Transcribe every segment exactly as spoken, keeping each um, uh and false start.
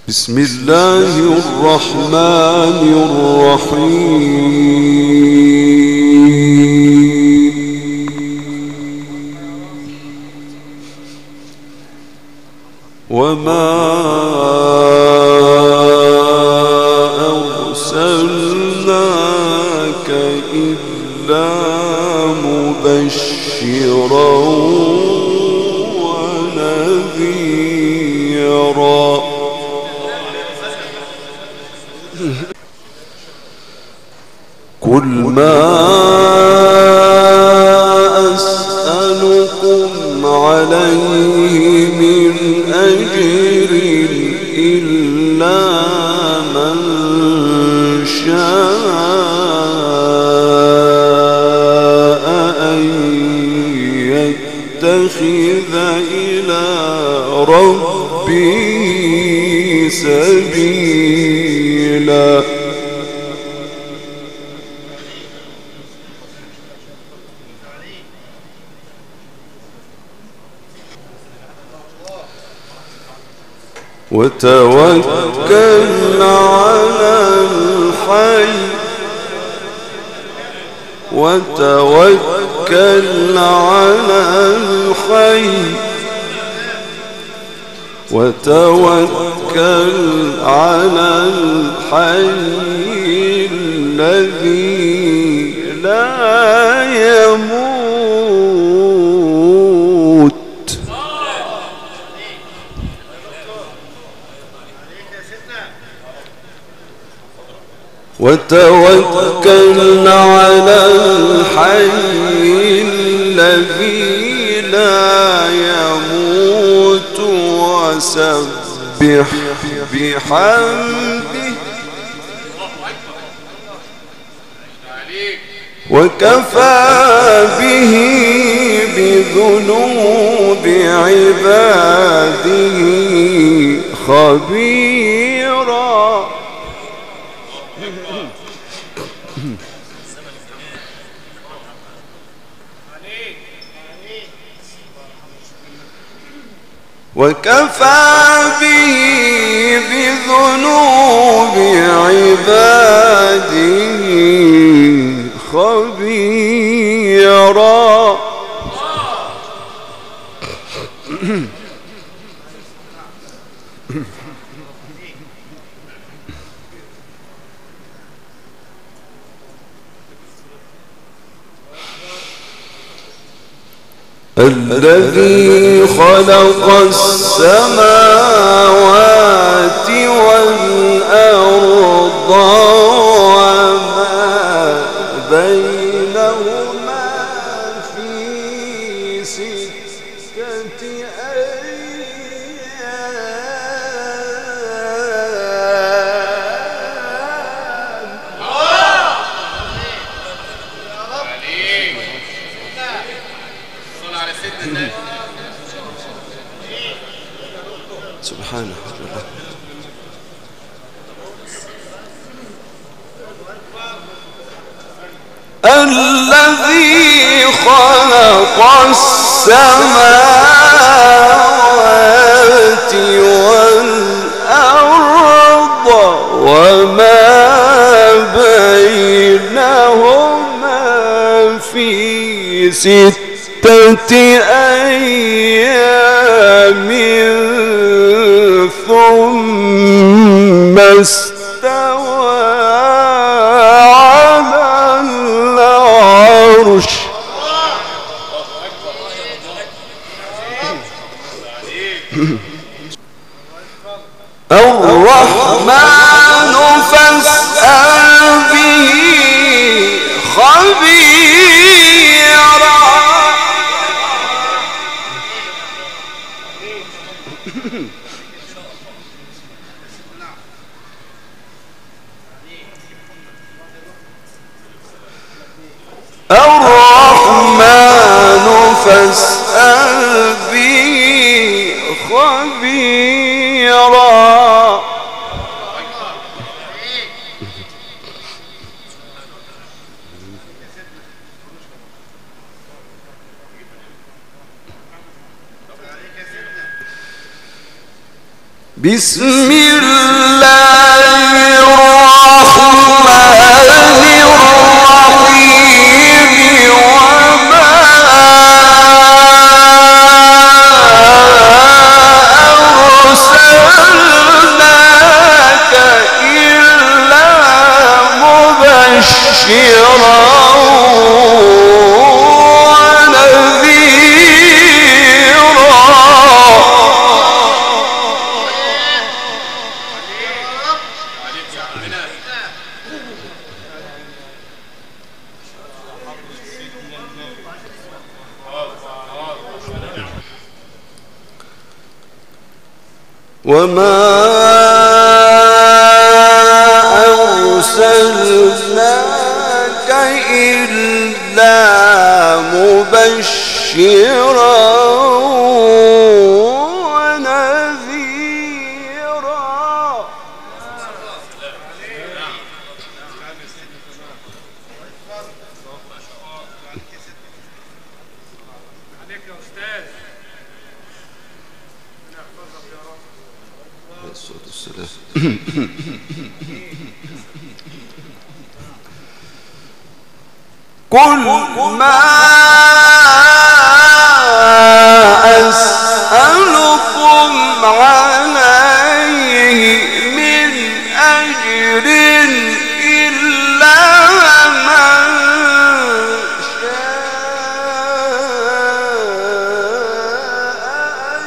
بسم الله الرحمن الرحيم وما أرسلناك إلا مبشرا ونذيرا قل ما أسألكم عليه من أجر إلا من شاء أن يتخذ إلى ربه سبيلا وتوكل على الحي وتوكل على الحي وتوكل على الحي الذي لا يموت وتوكل على الحي الذي لا يموت وسبح بحمده وكفى به بذنوب عباده خبيرا وكفى به بذنوب عباده خبيرا الذي خلق السماوات والأرض وما بينهما في ستة سبحانه الذي خلق السماوات والأرض وما بينهما في ستة أيام ثم استوى على العرش الرحمن فاسأل به خبيرا الرحمن فاسأل به خبيرا بسم الله الرحمن الرحيم وما أرسلناك إلا مبشرا وما أرسلناك إلا مبشرا ونذيرا. عليك يا أستاذ. قل ما أسألكم عليه من أجر إلا من شاء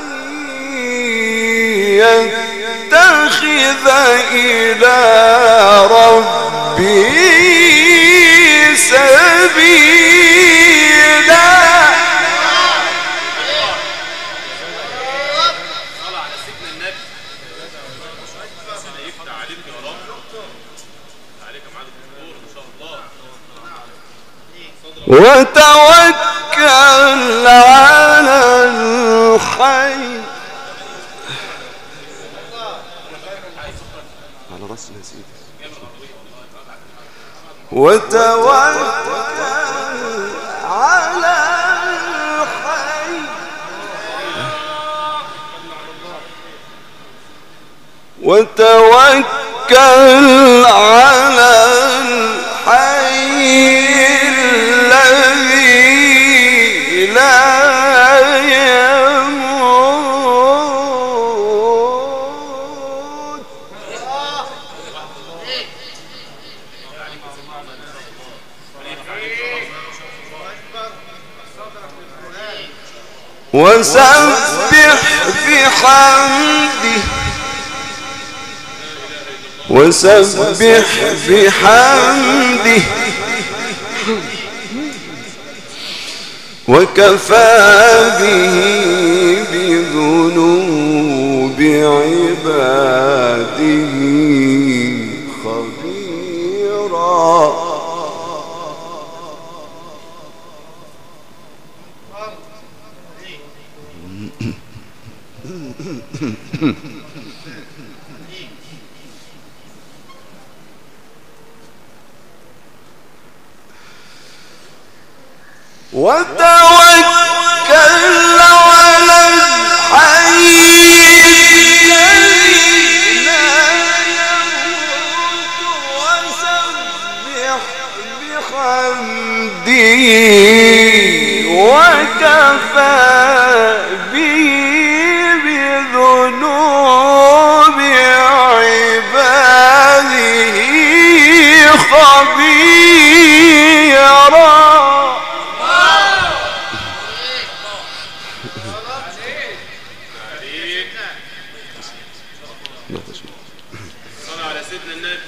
يتخذ إلى ربه سبيلا. وتوكل على الحي على رأسنا سيدي. وتوكل على الحي وتوكل على الحي الذي لا يموت. وسبح بحمده وسبح بحمده وكفى به بذنوب عباده خبيرا. وتوكل على الحي الذي لا يموت وسبح بحمده وكفى به بذنوب عباده خبيرا. صلى على سيدنا النبي.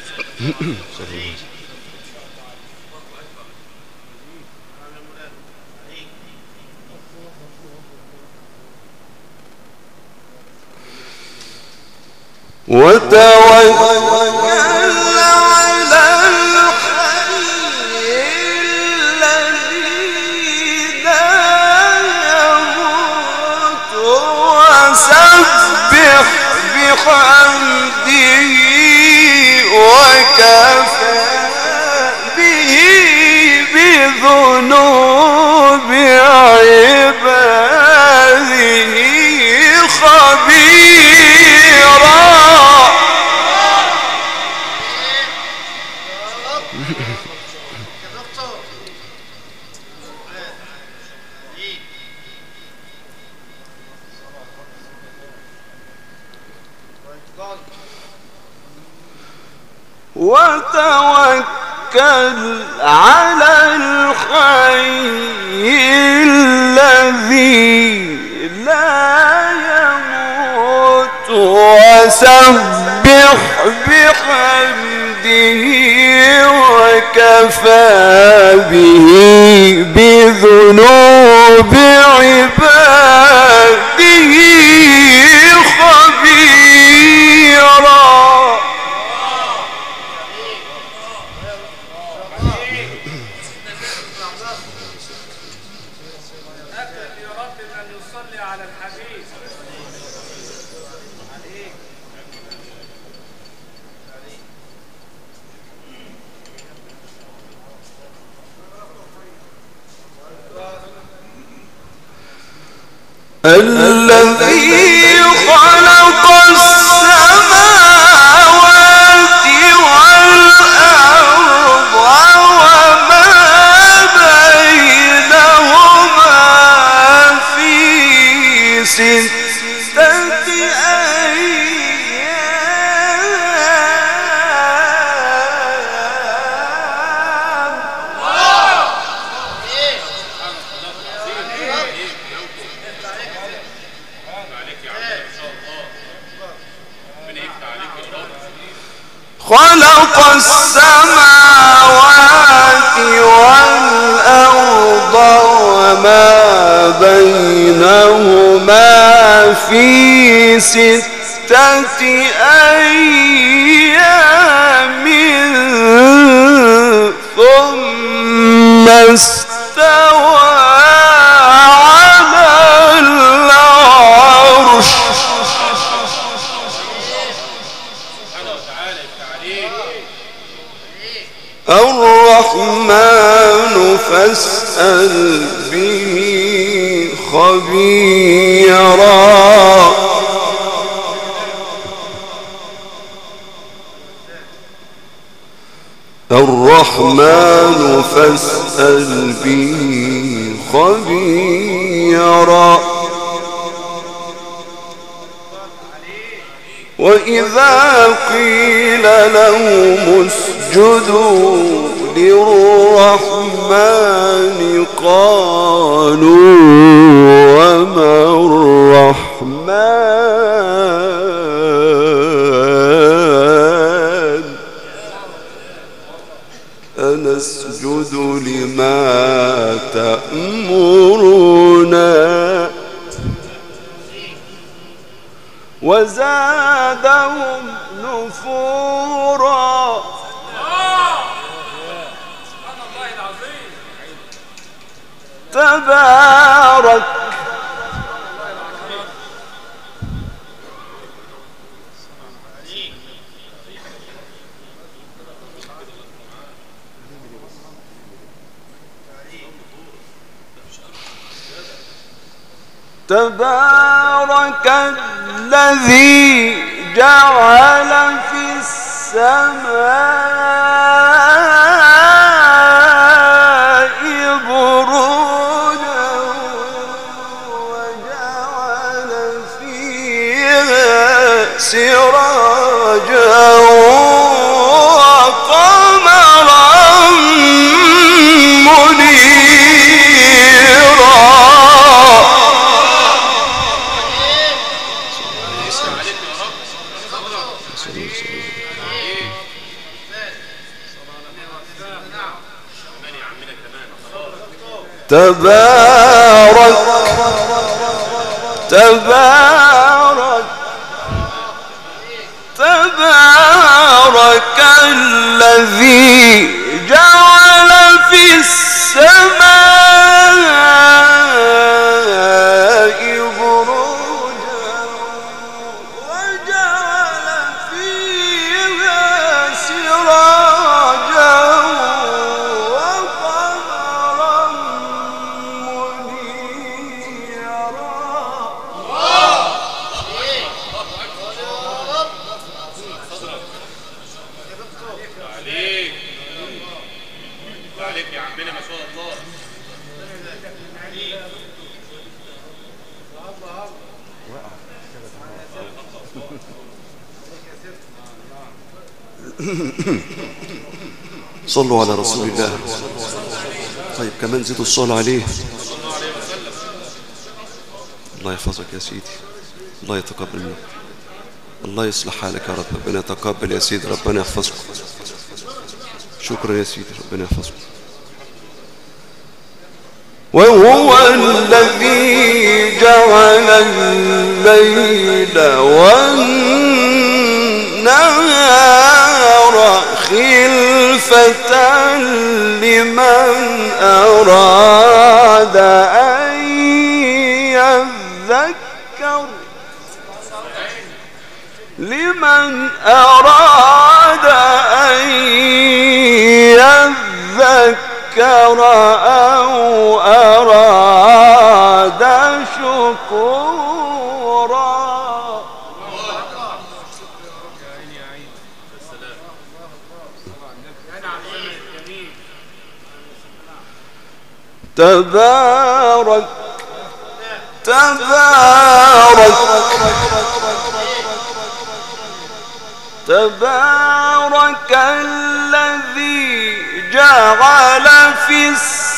وتوكل على الحي الذي لا يموت وسبح بحمده وكفى به بذنوب عباده خبيرا. وتوكل على الحي الذي لا يموت وسبح بحمده وكفى به بذنوب عباده خبيرا. الذي خلق السماوات والأرض وما بينهما في ستة خلق السماوات والأرض وما بينهما في ستة أيام ثم استوى على العرش. الرحمن فاسأل به خبيرا. الرحمن فاسأل به خبيرا. وإذا قيل لهم اسجدوا للرحمن قالوا وما الرحمن أنسجد لما تأمرنا وزادهم نفورا. تبارك تبارك الذي جعل في السماء بروجا وجعل فيها سراجا وقمرا منيرا. تبارك تبارك تبارك الذي جعل في السماء بروجا وجعل فيها سراجا صلوا على رسول الله. طيب كمان زيدوا الصلاة عليه. الله يحفظك يا سيدي، الله يتقبل منك، الله يصلح حالك يا رب، ربنا يتقبل يا سيدي، ربنا يحفظكم. شكرا يا سيدي، ربنا يحفظكم. وهو الذي جعل الليل والنهار خلفة لمن أراد أن يذكر لمن أراد أن يذكر أو أراد شكورا. تبارك تبارك تبارك الذي جعل في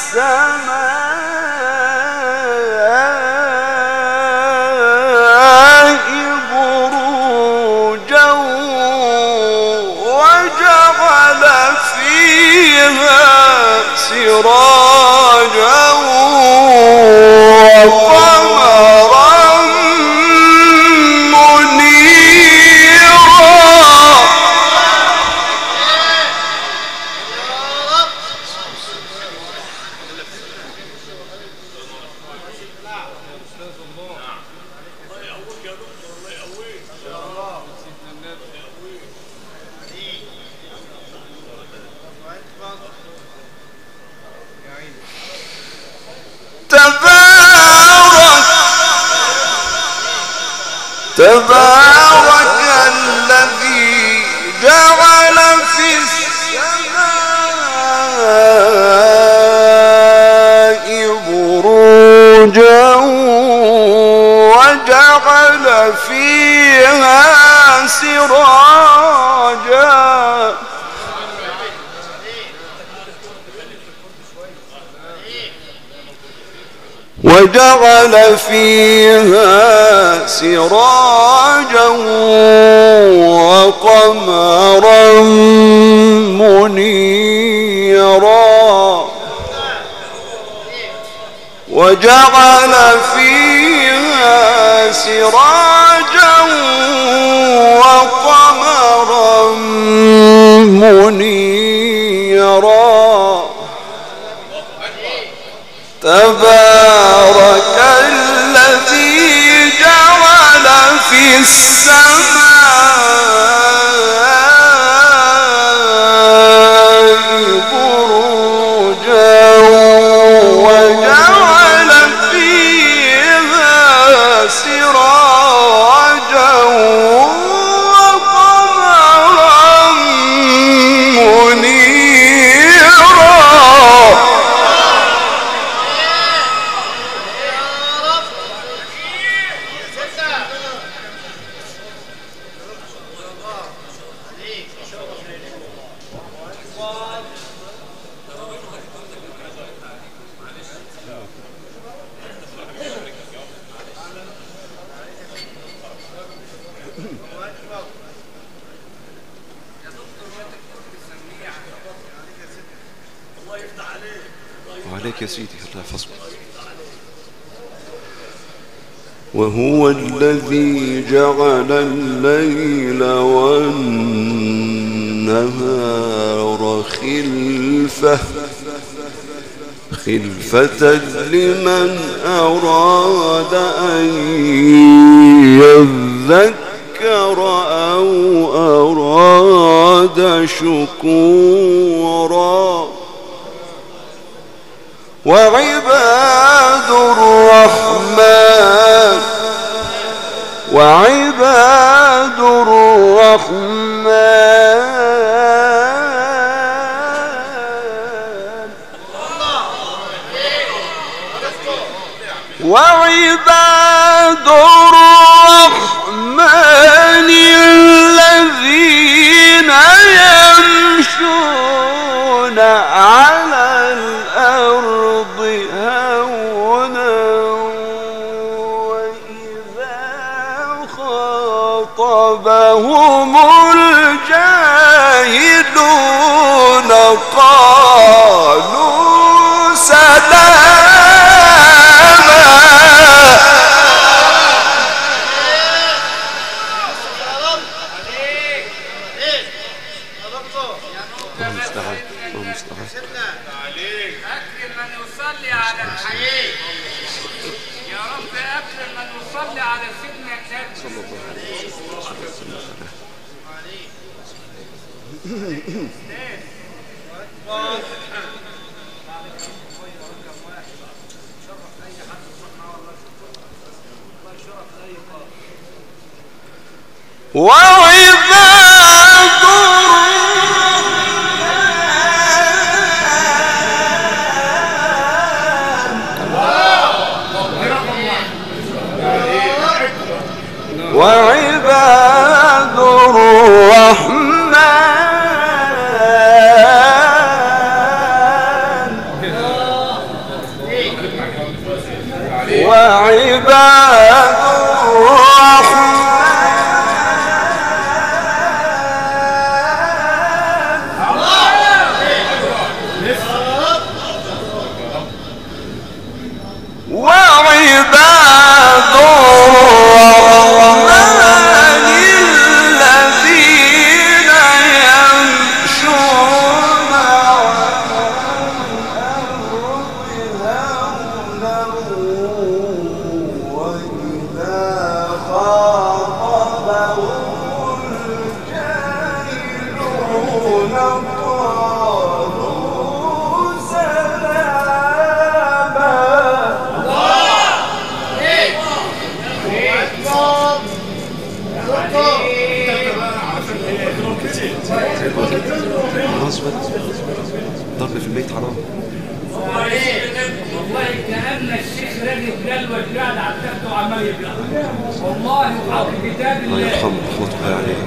السماء بروجا وجعل فيها سراجا وقمرا منيرا. تبارك الذي جعل في السماء بروجا وجعل فيها سراجا وجعل فيها سراجا وقمرا منيرا وجعل فيها سراجا وقمرا منيرا. تبارك الذي جعل في السماء بروجا وجعل فيها سراجا وقمرا منيرا. وعليك يا سيدي، الله يحفظك. وهو الذي جعل الليل والنهار خلفة خلفة لمن أراد أن يذكر أو أراد شكورا. وعباد الرحمن وعباد الرحمن وعباد الرحمن الذين أكرم من يصلي على الحبيب يا رب، أكرم من يصلي على سيدنا النبي صلى الله عليه وسلم. وعباد وعباد الرحمن وعباد وعباد الرحمن الذين يمشون على الأرض هونا وإذا خاطبهم الجاهلون قالوا سلاما. خلاص بقى، ضرب في البيت حرام. والله كأن الشيخ راجل جلوة قاعد على التخت وعمال يقرأ، والله وحق كتاب الله الله. يرحمه رحمة الله عليه.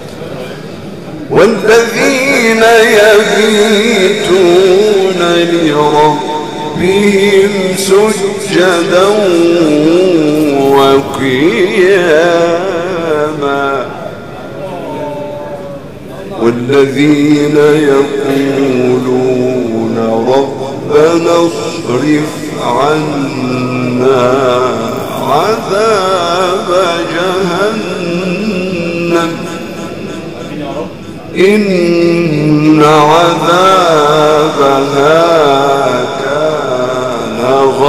والذين يبيتون لربهم سجدا وقياما والذين يقولون ربنا اصرف عنا عذاب جهنم إن عذابها كان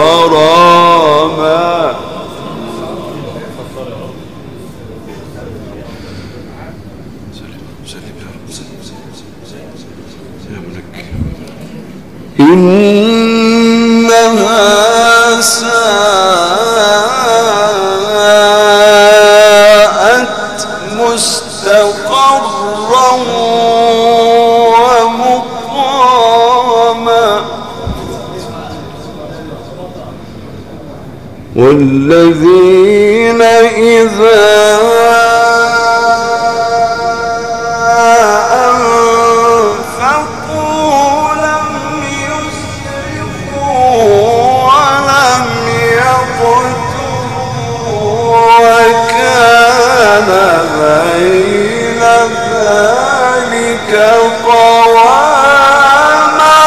غراما. إنها ساءت مستقرا ومقاما والذين إذا قواما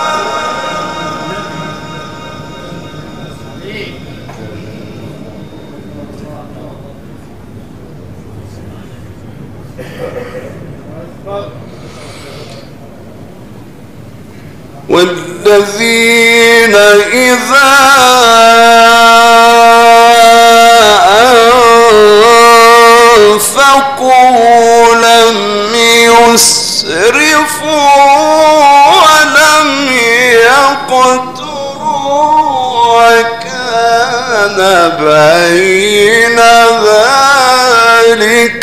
والذين إذا أنفقوا لم يسرفوا ولم يقتروا وكان بين ذلك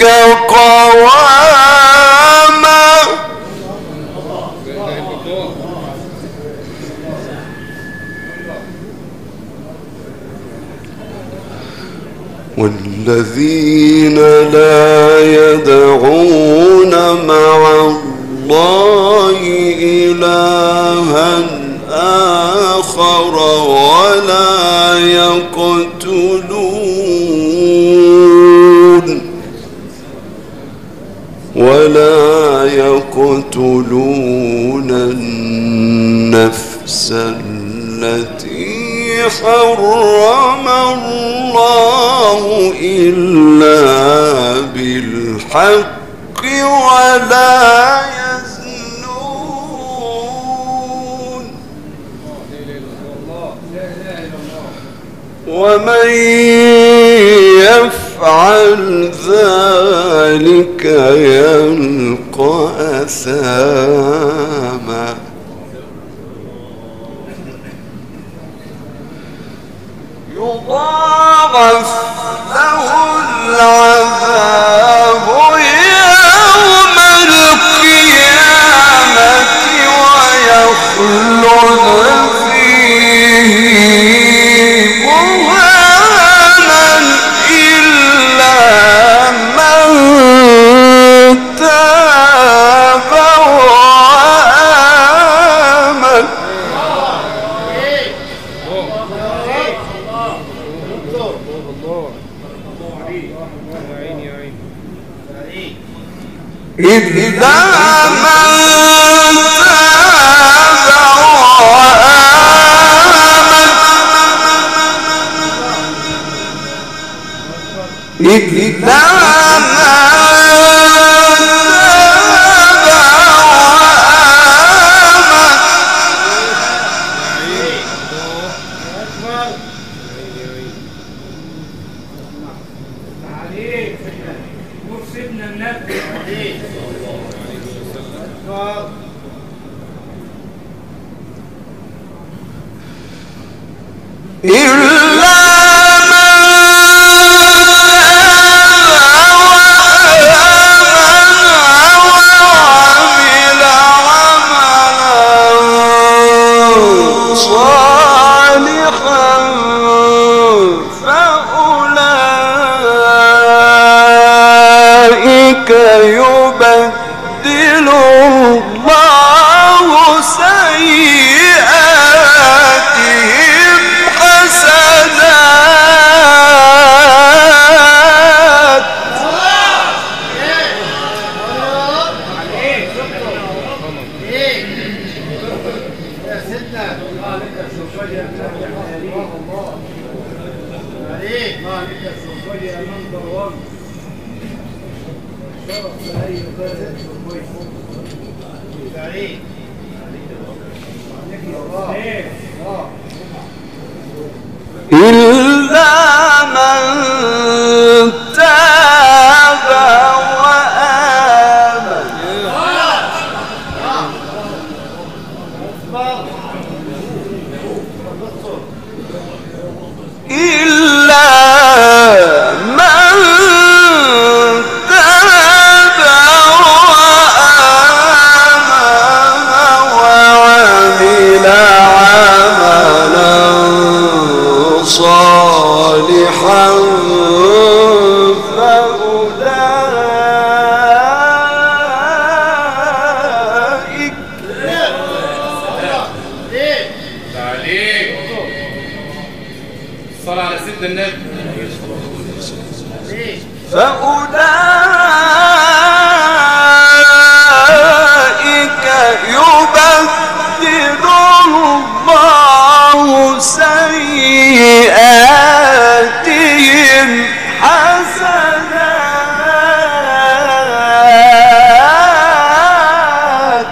قواما. والذين لا يدعون مع الله إلها آخر ولا يقتلون ولا يقتلون النفس التي حرم الله إلا بالحق ولا يزنون ومن يفعل ذلك يلقى أثاما يضاعف له العذاب يوم القيامة ويخلد فيه مهانا إلا من تاب وآمن. إلا من تاب وآمن إلا من يبدل الله سيئاتهم حسنات. إلا من تاب وآمن إلا من تاب وآمن وعمل عملا صالحا فأولئك الصلاة على سيدنا النبي فأولئك يبدل الله سيئاتهم حسنات.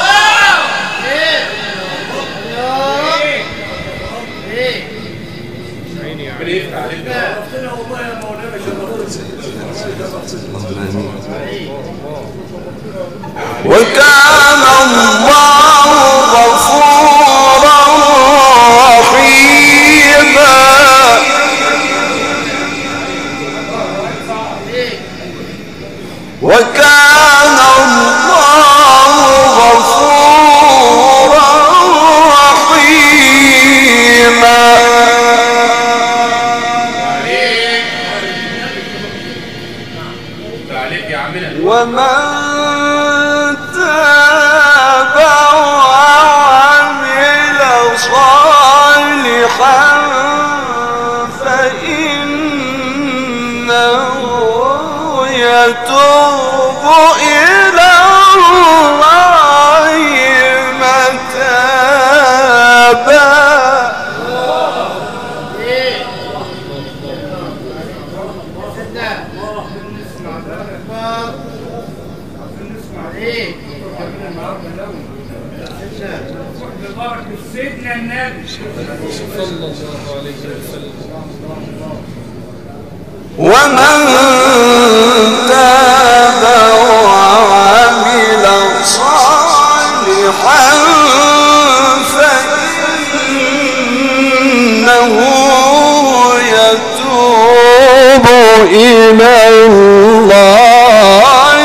وكان الله غفورا رحيما. وكان الله غفورا رحيما. ومن تاب وعمل صالحا فإنه يتوب إلى الله متابا. بركة سيدنا النبي صلى الله عليه وسلم. ومن تاب وعمل صالحا فإنه يتوب إلى الله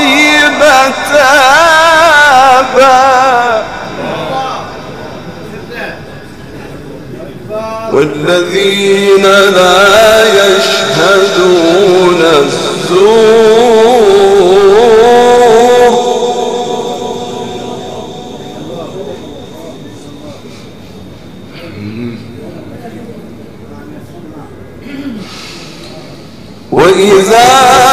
متابا والذين لا يشهدون الزور وإذا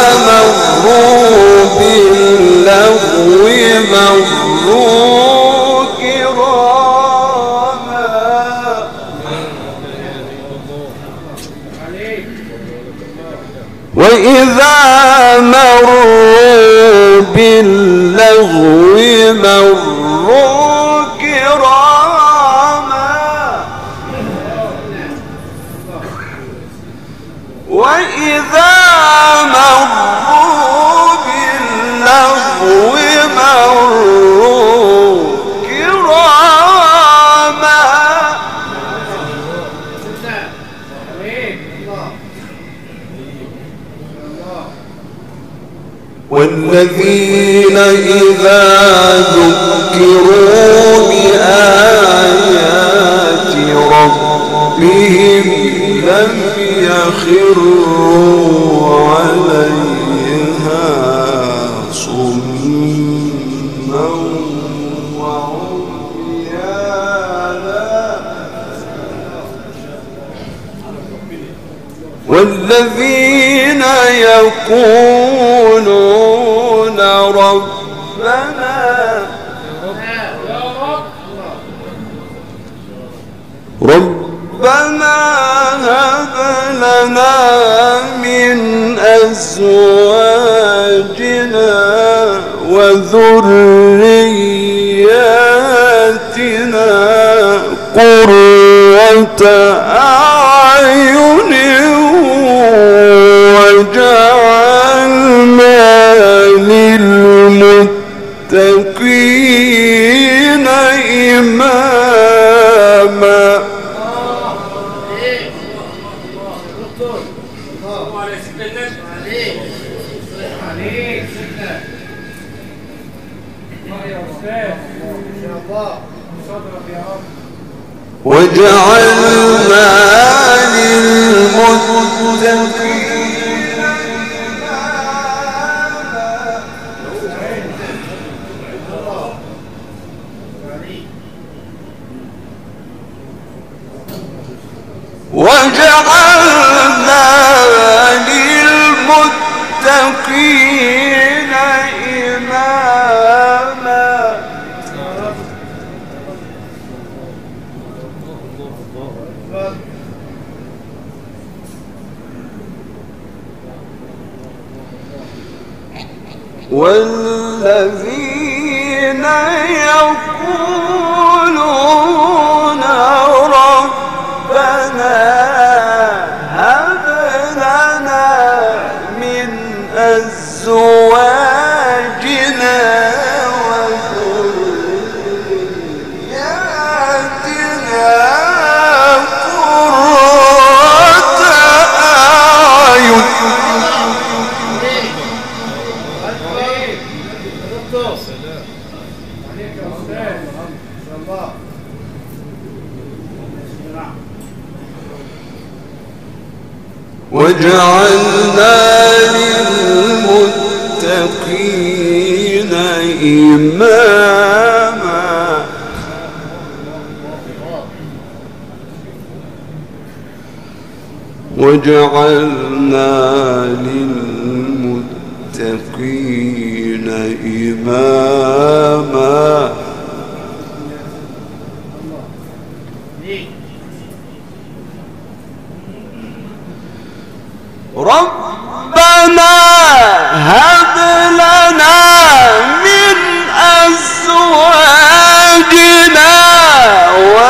مروا باللغو مروا كراما وإذا مروا باللغو مروا كراما وإذا مروا باللغو مروا كراما والذين إذا ذكروا بآيات ربهم لم يخروا عليها صما وعميانا والذين يقولون ربنا ربنا هب لنا من أزواجنا وذرياتنا قرة أعين وجعلنا للمتقين إماما وجعلنا للمتقين وجعلنا للمتقين إماما والذين يقولون ربنا هب لنا من أزواجنا وذرياتنا قرة أعين وجعلنا للمتقين إماما وجعلنا للمتقين إماما ربنا هب لنا من أزواجنا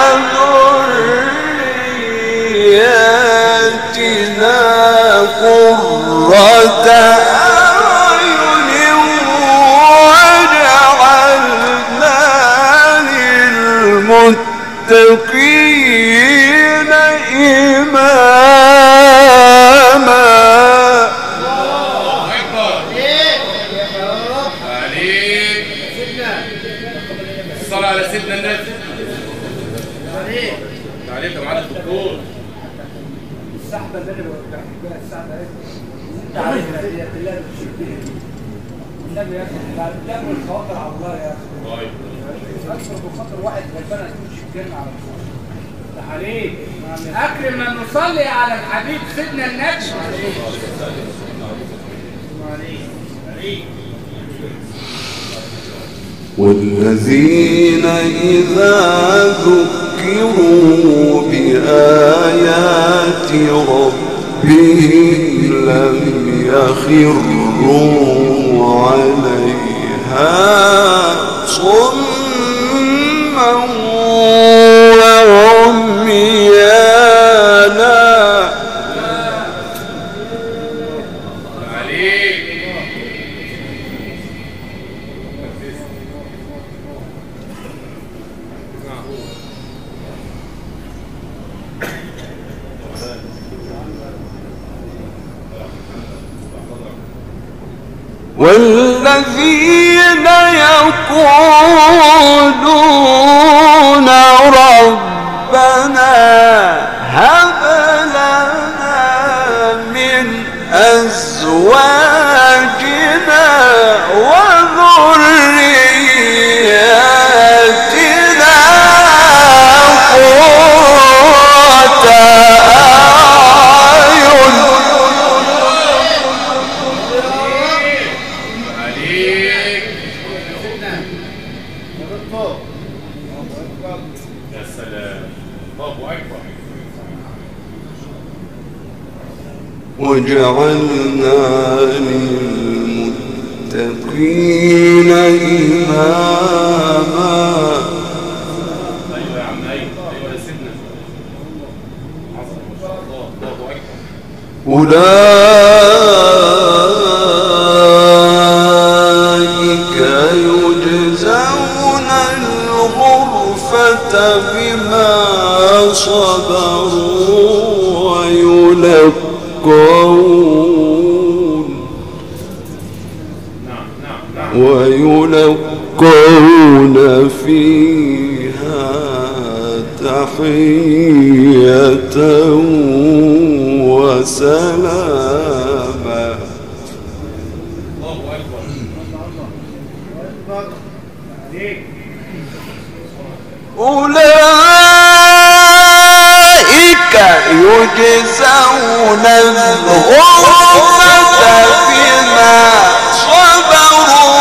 عليك الصلاة على سيدنا النبي. عليك عليك يا معالي الدكتور. السحبة اللي انا بحكي بيها السحبة ايه؟ انت عارفها دي بالله بتشبهها دي. النبي يا اخي بعد دم الخواطر على الله يا اخي. طيب. اكثر بخاطر واحد ربنا يكونش الجنة على الله. عليك أكرم من نصلي على الحبيب سيدنا النبي. عليك عليك. والذين إذا ذكروا بآيات ربهم لم يخروا عليها صما وعميانا. والذين يقولون ربنا هب لنا من أزواجنا وذرياتنا قرة أعين. وجعلنا للمتقين إماما. أيوة يا عم أيوة أيوة يا سيدنا. أولئك يجزون الغرفة بما صبروا ويلقون ويلقون فيها تحية وسلاما. أولئك يجزون الغرفة بما صبروا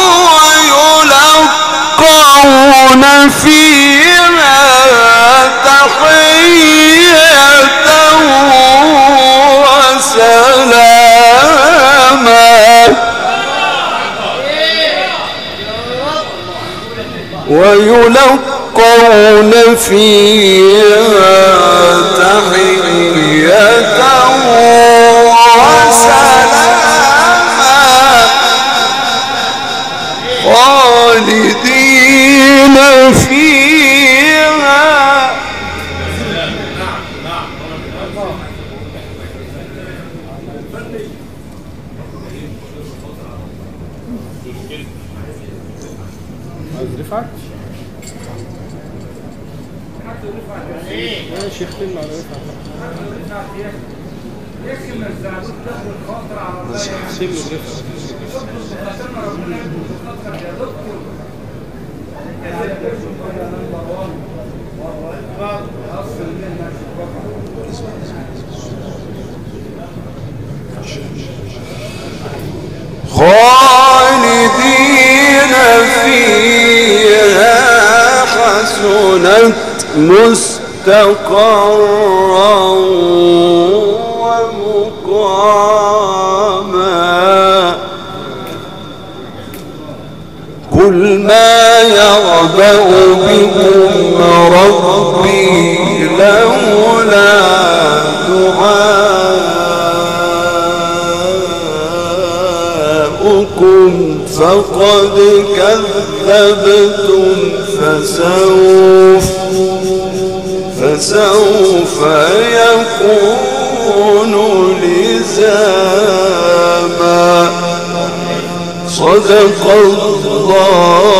ويلقون فيها تحية وسلاما. ويلقون فيها تحية وسلاما خالدين فيها. عايز رفعت؟ ماشي اختم على رفعت. يكفي ما الزعبوط تاخد الخاطر على الله. سيب له رفعت. ربنا يكون خاطر يا دكتور. خالدين فيها حسنت مستقرا ومقاما. قل ما يعبأ بكم ربي لولا دعاؤكم فقد كذبتم فسوف فسوف يكون لزاما. صدق الله